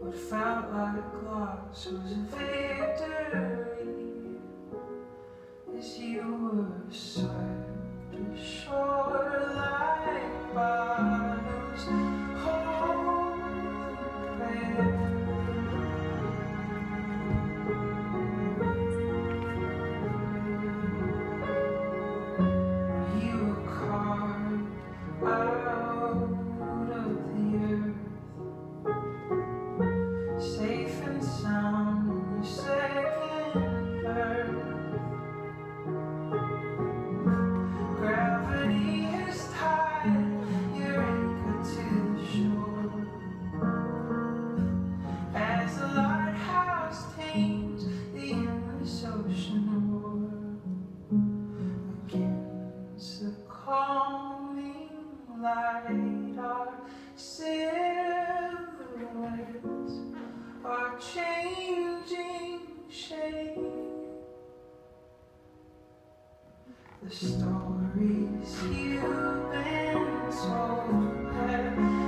What felt like loss was a victory as you were swept ashore like bottles holding prayer. You were carved out of the earth, safe and sound in your second birth. Gravity has tied your anchor to the shore as the lighthouse tames the endless ocean roar against the calming light. Our silhouettes are changing shape. The stories you've been told have